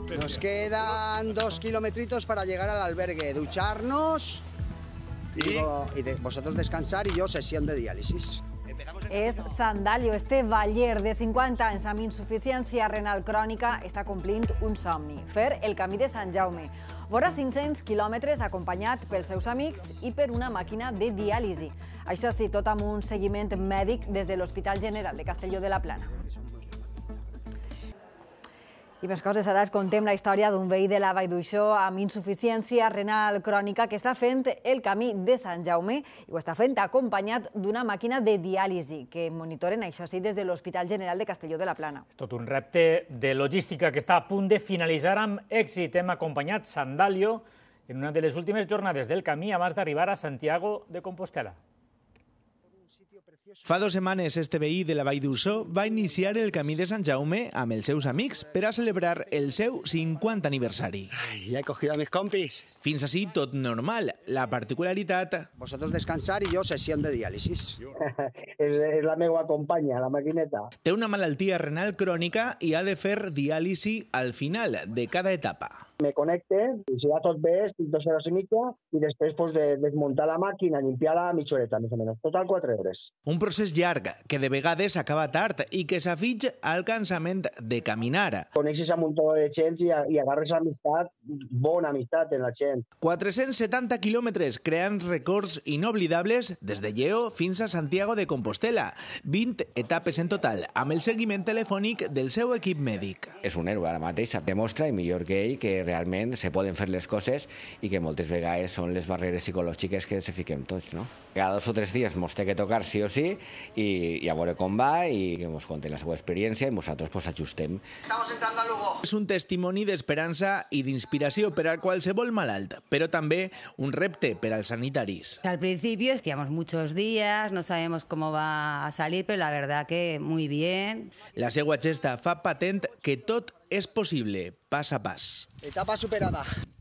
Nos quedan 2 kilometritos para llegar al albergue, ducharnos y vosotros descansar y yo sesión de diálisis. És Sandalio, este baller de 50 anys amb insuficiència renal crònica està complint un somni, fer el camí de Sant Jaume. Vora 500 quilòmetres acompanyat pels seus amics i per una màquina de diàlisi. Això sí, tot amb un seguiment mèdic des de l'Hospital General de Castelló de la Plana. I més coses, ara es contem la història d'un veí de la Vall d'Uixó amb insuficiència renal crònica que està fent el camí de Sant Jaume i ho està fent acompanyat d'una màquina de diàlisi que monitoren, això sí, des de l'Hospital General de Castelló de la Plana. És tot un repte de logística que està a punt de finalitzar amb èxit. Hem acompanyat Sandalio en una de les últimes jornades del camí abans d'arribar a Santiago de Compostela. Fa 2 setmanes, este veí de la Vall d'Uixó va iniciar el camí de Sant Jaume amb els seus amics per a celebrar el seu 50 aniversari. Ya he cogido a mis compis. Fins així tot normal. La particularitat... Vosotros descansar y yo sesión de diálisis. És la meva companya, la maquineta. Té una malaltia renal crònica i ha de fer diàlisi al final de cada etapa. Me connecte, i si va tot bé, estic 2 hores i mitja, i després de desmuntar la màquina, limpiar-la mitja horeta, més o menys. Total 4 hores. Un procés llarg que de vegades acaba tard i que s'afig al cansament de caminar. Coneixes a un muntó de gent i agarres amistat, bona amistat en la gent. 470 quilòmetres creant records inoblidables des de Lleó fins a Santiago de Compostela. 20 etapes en total, amb el seguiment telefònic del seu equip mèdic. És un héroe ara mateix, demostra, i millor que ell, que realment se poden fer les coses i que moltes vegades són les barreres psicològiques que se fiquem tots, no? Cada 2 o 3 dies ens té que tocar sí o sí i a veure com va i que ens conten la seva experiència i nosaltres pues ajustem. Estamos entrando a Lugo. És un testimoni d'esperança i d'inspiració per a qualsevol malalt, però també un repte per als sanitaris. Al principio estíamos muchos días, no sabemos cómo va a salir, pero la verdad que muy bien. La seva gesta fa patent que tot és possible, pas a pas. Etapa superada.